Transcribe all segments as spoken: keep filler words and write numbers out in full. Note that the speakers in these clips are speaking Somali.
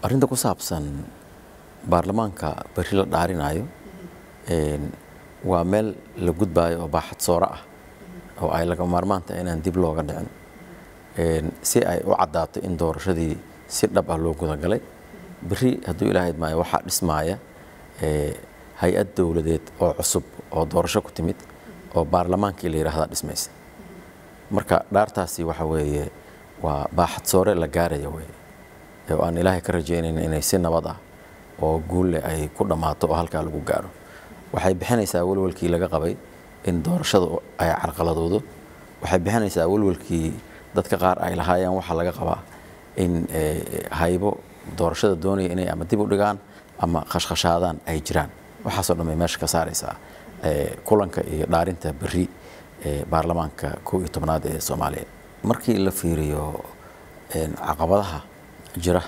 arrinta ku saabsan baarlamaanka bari la dhaarinayo waa meel la gudbaayo oo baaxad soora ah oo ay laga maarmaanta inaan dib looga dhicin si ay u cadaato in doorashadii si dhab ah loo guda galay bari hadduu ilaahay maayo waxaa dhismaaya hay-ad dowladeed oo cusub oo doorasho ku timid oo baarlamaankii la yiraahdo dhismaysa marka dhaartaasi waxa weeye waa baaxad soore la gaarayo weeye oo aan ilaahay ka rajeynayna inay si nabad ah oo guul leh ay ku dhamaato oo halka lagu gaaro waxay bixinaysaa walwalkii laga qabay in doorashadu ay carqaladoodo waxay bixinaysaa walwalkii dadka qaar ay lahaayeen waxa laga qabaa in haybo doorashada doonaya inay ama dib u dhigaan ama khashkhashaadaan ay jiraan waxaasoo dhan ay meesha ka saaraysaa kulanka iyo dhaarinta bari ee baarlamaanka kow iyo tobnaad ee Soomaaliya markii la fiiriyo caqabadaha jira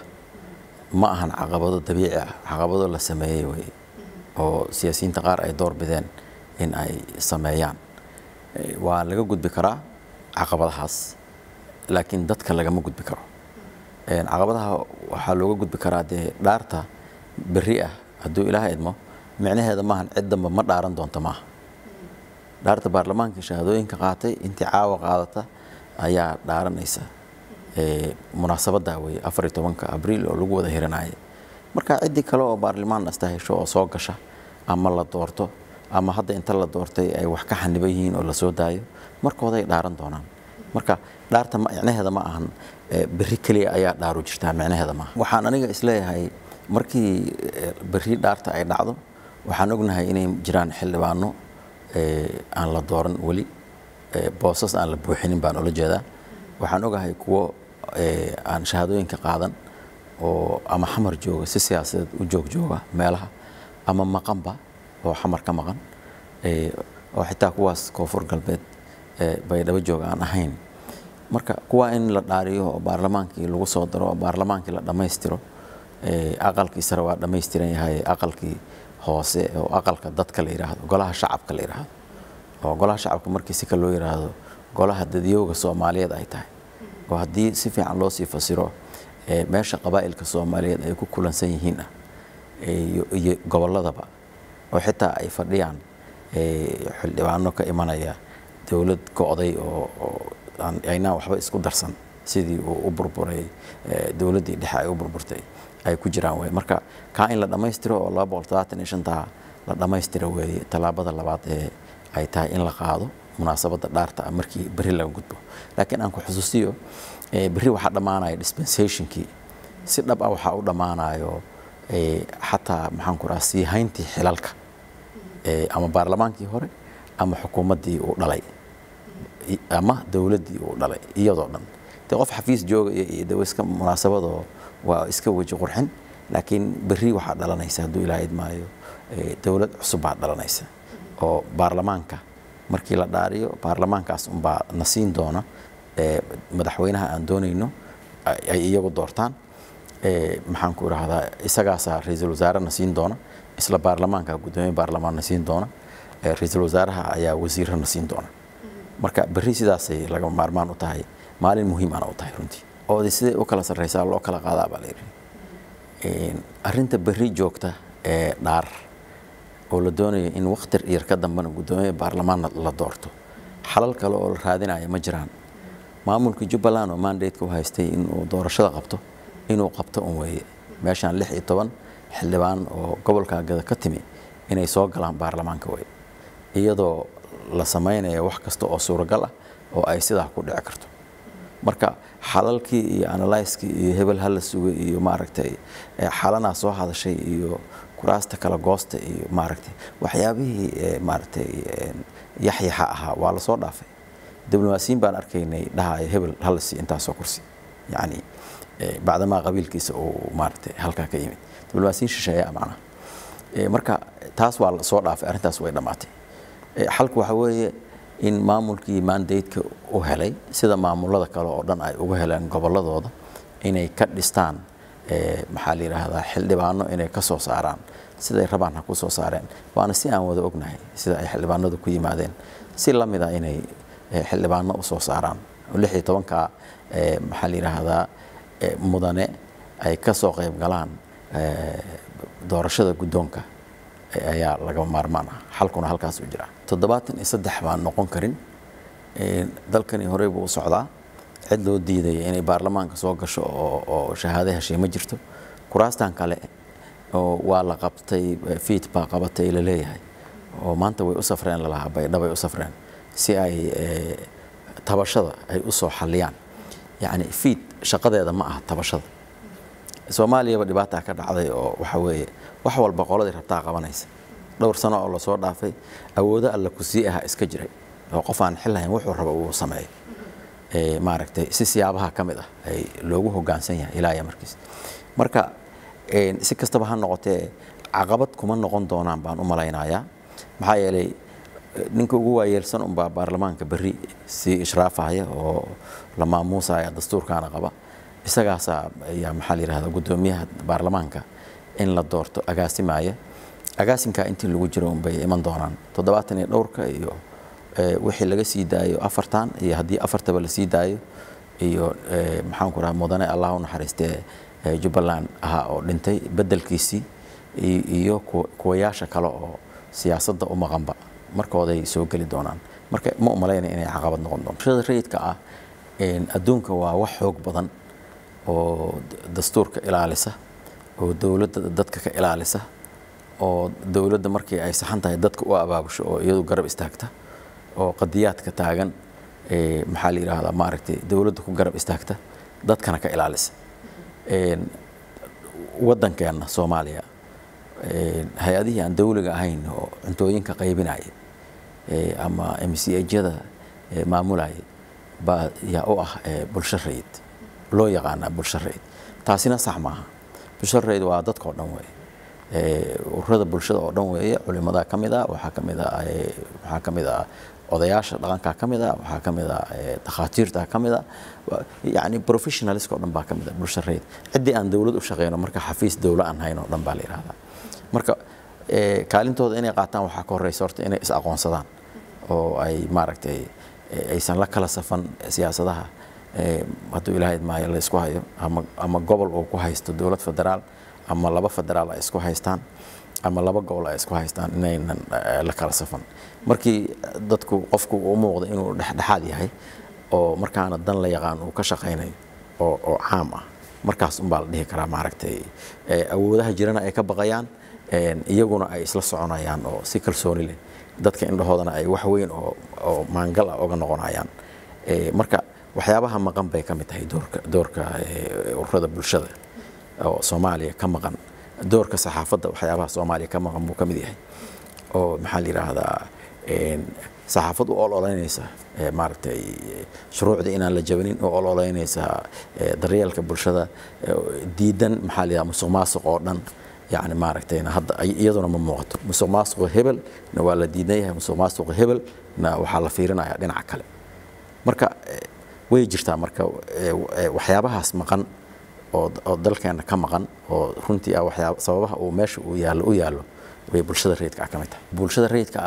ma ahan caqabado dabiici ah caqabado la sameeyay way oo siyaasiyiinta qaar ay door bideen in ay sameeyaan waa laga gudbi karaa caqabadahaas laakiin dadka lagama gudbi karo caqabadaha waxaa looga gudbi karaa dee dhaarta bari ah hadduu ilaahay idmo micnaheeda maahan cid damba ma dhaaran doonto maaha dhaarta baarlamaanka shahaadooyinka qaatay intii caawa qaadata ayaa dhaaranaysa munaasabada way afar iyo tobanka abriil oo lagu wada hiranayay marka cidii kale oo baarlamaan asta hesho oo soo gasha ama la doorto ama hadda inta la doortay ay wax ka xaniban yihiin oo la soo daayo markooda ay dhaaran doonaan marka dhaarta macnaheeda ma ahan bari kaliya ayaa dhaaru jirtaa macnaheeda ma waxaan aniga isleeyahay markii bari dhaarta ay dhacdo waxaan ognahay inay jiraan xildhibaano aan la dooran wali boosas aan la buuxinin baan ula jeedaa waxaan ogahay kuwo aan shahaadooyinka qaadan oo ama xamar jooga si siyaasadeed u joog jooga meelaha ama maqanba oo xamar ka maqan oo xitaa kuwaas koonfur galbeed bay dhaba joog aan ahayn marka kuwa in la dhaariyo oo baarlamaankii lagu soo daro oo baarlamaankii la dhammaystiro aqalkii sare waa dhammaystiran yahay aqalkii hoose oo aqalka dadka la yiraahdo golaha shacabka la yiraahdo oo golaha shacabka markii si kale loo yiraahdo golaha dadiyowga Soomaaliyeed ay tahay oo haddii si fiican loo sii fasiro meesha qabaa'ilka Soomaaliyeed ay ku kulansan yihiin iyo goboladaba oo xitaa ay fadhiyaan xildhibaano ka imanaya dawlad go'day oo ayna waxba isku darsan sidii uu u burburay dawladdii dhexe ay u burburtay ay ku jiraan way marka ka in la dhameystiro oo laba boqol todobaatan iyo shan ta la dhameystiro way talaabada labaad ee ay tahay in la qaado munaasabada dhaarta markii bari laga gudbo laakiin aan ku xusuusiyo bari waxa dhamaanaya dispensationkii si dhab ah waxa u dhamaanayo xataa maxaan ku raasii hayntii xilalka ama baarlamaankii hore ama xukuumaddii uu dhalay ama dawladdii uu dhalay iyadoo dhan qof xafiis jooga iyo dawiska munaasabado waa iska waji qurxin laakiin bari waxa dhalanaysa hadduu ilaahay idmaayo dawlad cusub baa dhalanaysa oo baarlamaanka markii la dhaariyo baarlamaankaas un baa nasiin doona madaxweynaha aan doonayno ay iyagu doortaan maxaan ku raahdaa isagaasa ra'iisul wasaare nasiin doona isla baarlamaanka gudoomiye baarlamaan nasiin doona ra'iisul wasaaraha ayaa wasiir nasiin doona marka bari sidaas ay laga maarmaan u tahay maalin muhiim ah u tahay runtii oo sidii u kala sareysaa loo kala qaadaa baa leeyahay arrinta bari joogta ee dhaar oo la doonayo in waqti yar ka dambana gudoomiye baarlamaan la doorto xalal kale oo la raadinayo ma jiraan maamulka Jubbaland oo mandate-ka u haystay in uu doorashada qabto inuu qabto un weeye meeshan lix iyo toban xildhibaan oo gobolka gada ka timi inay soo galaan baarlamaanka way iyadoo la samaynayo wax kasta oo suuragal ah oo ay sidaa ku dhici karto marka xalalkii iyo analyse-kii iyo hebel hal suuga iyo maaragtay xalana soo hadashay iyo kuraasta kala goosta iyo maaragtay waxyaabihii maaragtay yaxyaha aha waa la soo dhaafay diblomaasiyiin baan arkaynay dhahay hebel hal si inta soo kursi yaani بعد ما قبيل كيس أو مارته هالك كيمي دبلوماسيين شيء معنا marka taas waa la soo dhaafay arintaas way dhamaatay xalku waxa weeye in maamulkii mandate-ka u helay sida maamulada kale oo dhan ay ugu heleen goboladooda inay ka dhistaan ee maxaa la yiraahdaa xildhibaano inay ka soo saaraan sida ay rabaan ha ku soo saareen waana si aan wada ognahay sida ay xildhibaanadu ku yimaadeen si la mid ah inay xildhibaano u soo saaraan lix iyo toban ka ee maxaa la yiraahdaa mudane ay ka soo qayb galaan doorashada guddoonka ayaa laga maarmaan ah xalkuna halkaas u jira toddobaatan iyo saddex baan noqon karin dalkani horey buu u socdaa cid loo diiday inay baarlamaanka soo gasho oo shahaado heshay ma jirto kuraastan kale oo waa la qabtay fiit baa qabatay la leeyahay oo maanta way u safreen lalaha baydhabo ay u safreen si ay tabashada ay u soo xaliyaan yani fiit shaqadeeda ma aha tabashada Soomaaliya dhibaato ka dhacday oo waxa weeye wax walba qoladii rabtaa qabanaysa dhowr sano oo la soo dhaafay awoodo alla ku sii ah iska jiray oo qof aan xil lahayn wuxuu rabo uu sameeyo ee maaragtay si siyaabaha kamid ah ay loogu hoggaansan yahay ilaa markiis marka ee si kastaba ha noqotee caqabad kuma noqon doonaan baan u malaynayaa maxaa yeelay ninka ugu waayeelsan un baa baarlamaanka bari si ishraafaya oo la maamuusaya dastuurkaana qaba isagaasa ayaa maxaa la yiraahdaa gudoomiyaha baarlamaanka in la doorto agaasimaya agaasimka intii lagu jiro un bay iman doonaan toddobaatan iyo dhowrka iyo wixii laga sii daayo afartan iyo haddii afartaba la sii daayo iyo maxaan ku rahaa mudane Allah u naxariistee Jubbaland aha oo dhintay bedelkiisii iyo kuwayaasha kale oo siyaasadda u maqanba markooda ay soo gali doonaan marka ma umaleynay inay caqabad noqon doonto shaqada rayidka ah in adduunka waa wax xoog badan oo dastuurka ilaalisa oo dawladda dadka ka ilaalisa oo dawladda markii ay saxan tahay dadka u abaabusho oo iyadu garab istaagta oo qadiyaadka taagan ee maxaa la yiraahdaa maaragtay dawladda ku garab istaagta dadkana ka ilaalisa een wadankeena Soomaaliya ee hay'adaha aan dawliga ahayn oo cuntooyinka qaybinaya ee ama M C A-jada maamulay ba yaa u ah bulsho rayid loo yaqaan bulsho rayid taasina sax maaha bulsho rayid waa dadka oo dhan weey ee ururada bulshada oo dhan weey culimada kamida waxa kamida waxa kamida odayaasha dhaqanka kamida waxa kamida dhaqaatiirta kamida yani professionals oo dhan baa kamida bulsho rayid cidii aan dawlad u shaqeyno marka xafiis dawlad aan hayno dhan baa la yiraahdaa marka ee kaalintooda inay qaataan waxa ka horeysa horta inay is aqoonsadaan oo ay maaragtay aysan la kala safan siyaasadaha ee haduu ilaahay ma la isku hayo ama ama gobol oo ku haysto dawlad federaal ama laba federaal ay isku haystaan ama laba gobol ay isku haystaan inaynan la kala safan markii dadku qofku uu muuqdo inuu dhexdhexaad yahay oo markaana dan la yaqaan uu ka shaqeynayo oo oo caam ah markaas un baa la dhihi karaa maaragtay awoodaha jirana ay ka baqayaan een iyaguna ay isla soconayaan oo si kalsooni leh dadka indhahoodana ay wax weyn oo oo maangal ah uga noqonayaan ee marka waxyaabaha maqan bay ka mid tahay doorka doorka ururada bulshada oo Soomaaliya ka maqan doorka saxaafadda waxyaabaha Soomaaliya ka maqan buu ka mid yahay oo maxaa la yiraahdaa een saxaafaddu oo ololeynaysa ee maaragtay shuruucda inaan la jabinin oo ololeynaysa daryeelka bulshada diidan maxaa la yiraahdaa musuqmaasuq oo dhan يعني ما ركتينا هذا يدنا من موقت مسوماسق هبل نوال دينيه مسوماسق هبل نا وحال فيرنا يعني عكله مركا ويجرتا مركا وحيابها اسمقن oo dalkeena ka maqan oo runtii ah waxyaabo sababaha oo meesha uu yaalo u yaalo way bulshada rayidka ka mid tahay bulshada rayidka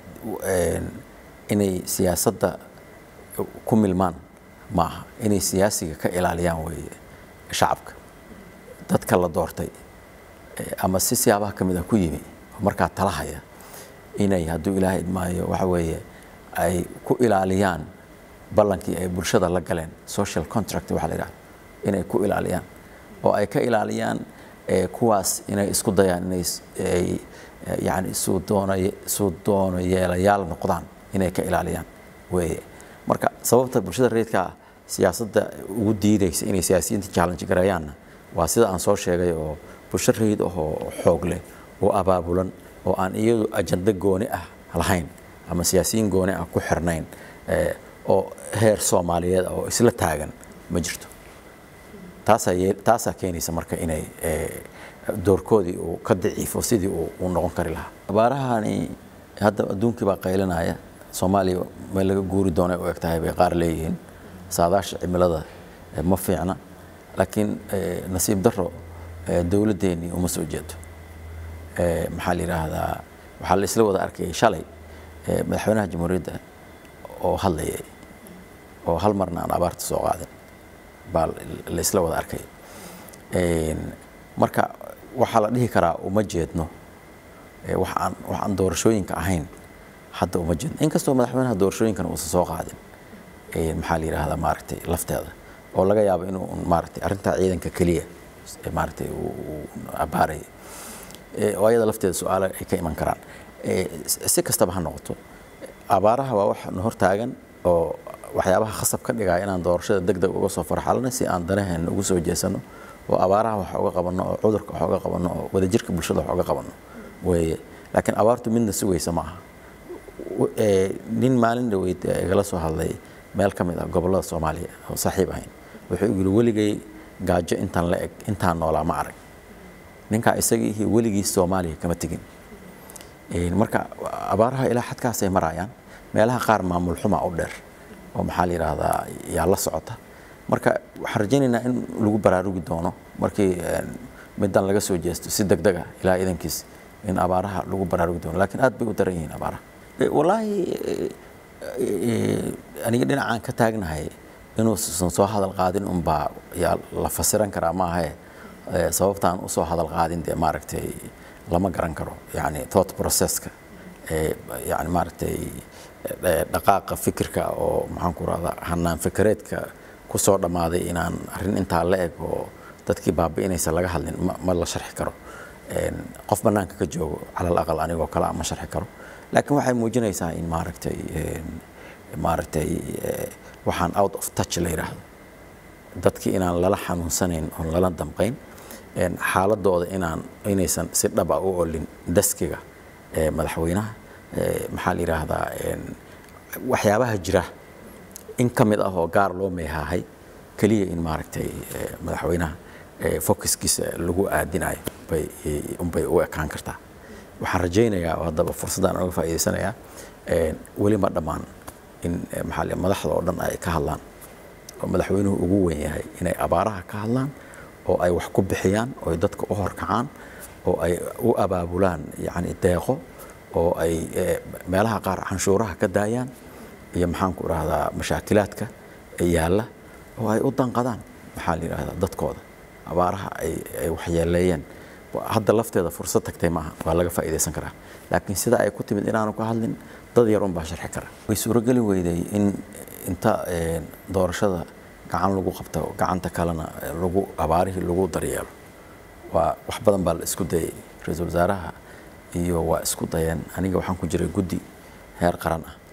inay siyaasadda ku milmaan maaha inay siyaasiga ka ilaaliyaan way shacabka dadka la doortay ama si siyaabaha kamid ah ku yimi marka talahaya inay haduu ilaahay idmaayo waxa weeye ay ku ilaaliyaan ballankii ay bulshada la galeen social contract waxa la yiraahdo inay ku ilaaliyaan oo ay ka ilaaliyaan kuwaas inay isku dayaan inay yani soo doonay soo doonayaal noqdaan inay ka ilaaliyaan way marka sababta bulshada rayidka siyaasadda ugu diidaysa inay siyaasiyiinta challenge gareeyaan waa sida aan soo sheegay oo bulsho rayid oo xoog leh oo abaabulan oo aan iyadu ajanda gooni ah lahayn ama siyaasiyiin gooni ah ku xirnayn ee oo heer Soomaaliyeed oo isla taagan ma jirto taas ay taas keenaysa marka inay doorkoodii uu ka daciifo sidii uu noqon kari lahaa abaarahani hadda adduunka baa qaylinaya Soomaaliya ma laga guuri doonay oo egtahay bay qaar leeyihiin saadaasha cimilada ma fiicna laakiin nasiib darro dawladeeni uma soo jeedo ee maxaa la yiraahdaa waxa la isla wada arkay shalay madaxweynaha jamhuuriyadda oo hadlayay oo hal marna aan abaarta soo qaadan baa la isla wada arkay marka waxaa la dhihi karaa uma jeedno waxaan waxaan doorashooyinka ahayn hadda uma jeedno inkastoo madaxweynaha doorashooyinkan uusan soo qaadin maxaa la yiraahdaa maaragtay lafteeda oo laga yaabo inuu maaragtay arrinta ciidanka kaliya maaragtay uu abaaray oo ayada lafteeda su'aalo ay ka iman karaan si kastaba ha noqoto abaaraha waa wax hor taagan oo waxyaabaha khasab ka dhigaya inaan doorashada degdeg uga soo farxalno si aan danaheena ugu soo jeesano oo abaaraha wax uga qabano oo cudurka wax uga qabano oo wadajirka bulshada wax uga qabano way laakiin abaartu midna sugaysa ma aha nin maalin dhaweyd igala soo hadlay meel ka mid ah gobollada Soomaaliya oo saaxiib ahayn wuxuu yiri weligay gaajo intaan la eg intaan noolaa ma arag ninka isagii weligii Soomaaliya kama tagin marka abaaraha ilaa xadkaas ay marayaan meelaha qaar maamul xuma u dheer oo maxaa la yiraahdaa yaa la socota marka waxaan rajaynaynaa in lagu baraarugi doono markii middan laga soo jeesto si degdeg ah ilaa idankiis in abaaraha lagu baraarugi doono laakiin aad bay u daran yihiin abaaraha wallaahi aniga dhinacaan ka taagnahay inuu soo hadal qaadin un baa yaa la fasiran karaa ma aha sababtaan u soo hadal qaadin dee maaragtay lama garan karo yani thought processka yani maaragtay dhaqaaqa fikirka oo maxaan ku raahdaa hanaan fikireedka ku soo dhamaaday inaan arrin intaa la eg oo dadkii baabi'inaysa laga hadlin ma la sharxi karo qof banaanka ka joogo calal aqal anigoo kale ma sharxi karo laakiin waxay muujinaysaa in maaragtay maaragtay waxaan out of touch la yiraahdo dadkii inaan lala xanuunsanayn oo lala damqayn xaaladooda inaan inaysan si dhab ah u olin daskiga madaxweynaha maxaa la yiraahdaa waxyaabaha jira in ka mid ah oo gaar loo meehahay kaliya in maaragtay madaxweynaha focuskiisa lagu aadinayo bay unbay u ekaan kartaa waxaan rajaynayaa haddaba fursaddan uga faa'iideysanayaa weli ma dhammaan in maxaa la madaxda oo dhan ay ka hadlaan oo madaxweynuhu ugu weyn yahay inay abaaraha ka hadlaan oo ay wax ku bixiyaan oo dadka u horkacaan oo ay u abaabulaan yani deeqo oo ay meelaha qaar canshuuraha ka daayaan iyo maxaan ku raahdaa mashaakilaadka yaalla oo ay u danqadaan maxaa la yiraahdaa dadkooda abaaraha ay ay waxyeeleeyeen hadda lafteeda fursad tagtay maaha waa laga faa'iideysan karaa laakiin sida ay ku timid inaanu ka hadlin dad yar un baa sharxi kara way suuragali weyday in inta doorashada gacan lagu qabto gacanta kalena lagu abaarihii lagu daryeelo waa wax badan baa la isku dayay ra'iisul wasaaraha iyo waa isku dayeen aniga waxaan ku jiray guddi heer qaran ah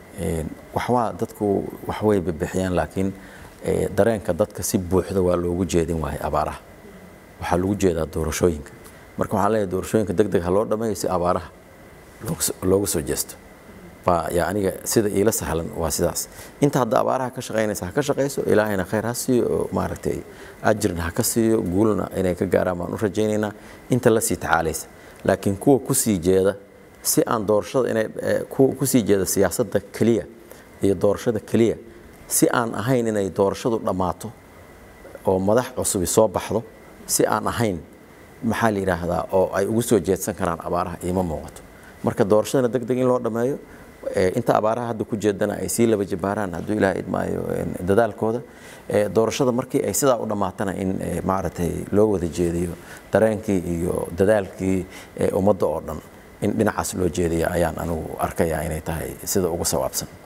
wax waa dadku wax way bixiyaan laakiin dareenka dadka si buuxda waa loogu jeedin waay abaaraha waxa lagu jeedaa doorashooyinka marka waxaan leeyahay doorashooyinka degdeg ha loo dhameeyo si abaaraha loogu soo jeesto ba yaaniga sida ila sahlan waa sidaas inta hadda abaaraha ka shaqeynaysa ha ka shaqeyso ilaahayna khayr ha siiyo maaragtay ajirna ha ka siiyo guulna inay ka gaaraan baan u rajaynaynaa inta la sii tacaalaysa laakiin kuwa ku sii jeeda si aan doorashada inay kuwa ku sii jeeda siyaasadda kaliya iyo doorashada kaliya si aan ahayn inay doorashadu dhamaato oo madax cusub soo baxdo si aan ahayn maxaa la yiraahdaa oo ay ugu soo jeedsan karaan abaaraha iima muuqato marka doorashada degdeg in loo dhameeyo inta abaaraha hadda ku jeedana ay sii laba jabaaraan hadduu ilaahay idmaayo dadaalkooda doorashada markii ay sidaa u dhamaatana in maaragtay loo wada jeediyo dareenkii iyo dadaalkii ummadda oo dhan in dhinacaas loo jeediyo ayaan anigu arkayaa inay tahay sida ugu sawaabsan